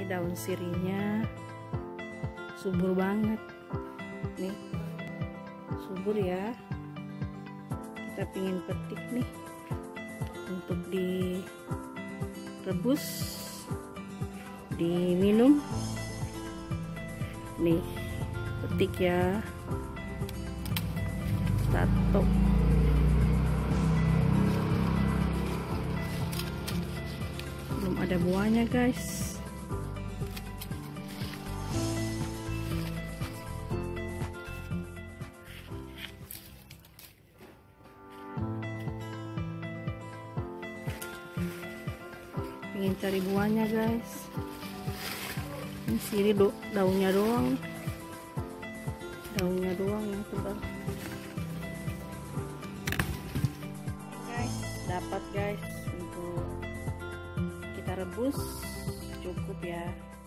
Ini daun sirinya subur banget nih, subur ya. Kita pingin petik nih untuk direbus, diminum. Nih, petik ya. Tato. Belum ada buahnya, guys. Ingin cari buahnya, guys. Ini sirih daunnya doang. Daunnya doang yang tebal. Guys, dapat guys, untuk kita rebus cukup ya.